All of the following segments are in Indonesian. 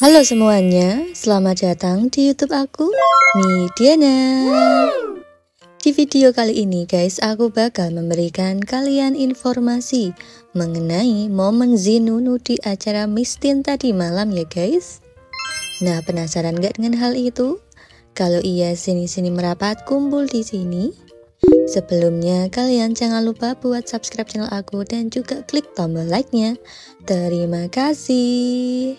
Halo semuanya, selamat datang di YouTube aku, Midiana. Di video kali ini guys, aku bakal memberikan kalian informasi mengenai momen Zinunu di acara Miss Teen tadi malam ya guys. Nah, penasaran gak dengan hal itu? Kalau iya, sini-sini merapat kumpul di sini. Sebelumnya, kalian jangan lupa buat subscribe channel aku dan juga klik tombol like-nya. Terima kasih.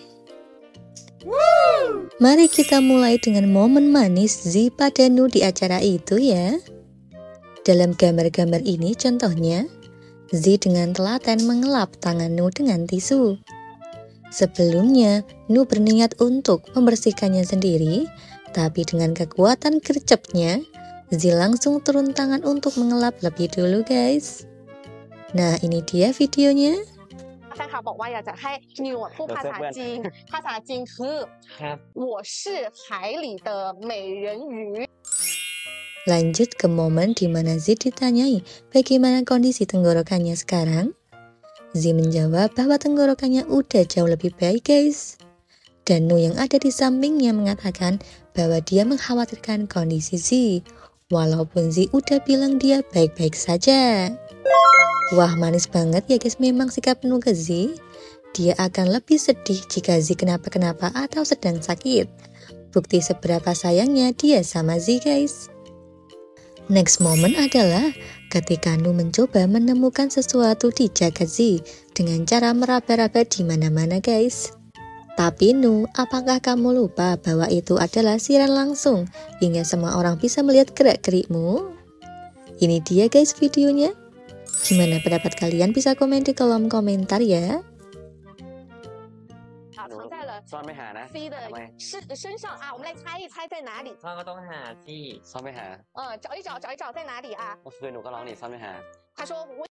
Mari kita mulai dengan momen manis Z pada Nu di acara itu ya. Dalam gambar-gambar ini contohnya, Z dengan telaten mengelap tangan Nu dengan tisu. Sebelumnya, Nu berniat untuk membersihkannya sendiri, tapi dengan kekuatan gercepnya, Z langsung turun tangan untuk mengelap lebih dulu guys. Nah, ini dia videonya. แฟนคลับบอกว่าอยากจะให้นิวพูดภาษาจีนภาษาจีนคือ我是海里的美人鱼 Lanjut ke momen di mana Z ditanyai bagaimana kondisi tenggorokannya sekarang. Z menjawab bahwa tenggorokannya udah jauh lebih baik guys. Dan Nu yang ada di sampingnya mengatakan bahwa dia mengkhawatirkan kondisi Z, walaupun Z udah bilang dia baik-baik saja. Wah, manis banget ya guys memang sikap Nu ke Z. Dia akan lebih sedih jika Z kenapa-kenapa atau sedang sakit. Bukti seberapa sayangnya dia sama Z guys. Next moment adalah ketika Nu mencoba menemukan sesuatu di jagat Z dengan cara meraba-raba di mana-mana guys. Tapi Nu, apakah kamu lupa bahwa itu adalah siaran langsung hingga semua orang bisa melihat gerak-gerikmu? Ini dia guys videonya. Gimana pendapat kalian? Bisa komen di kolom komentar ya. 藏在了ซ่อนไม่หานะ C 的ทำไม身上啊，我们来猜一猜在哪里？ ซ่อนก็ต้องหาที่ซ่อนไม่หา找一找，找一找在哪里啊？ เมื่อคืนหนูก็ร้องนี่ซ่อนไม่หา他说我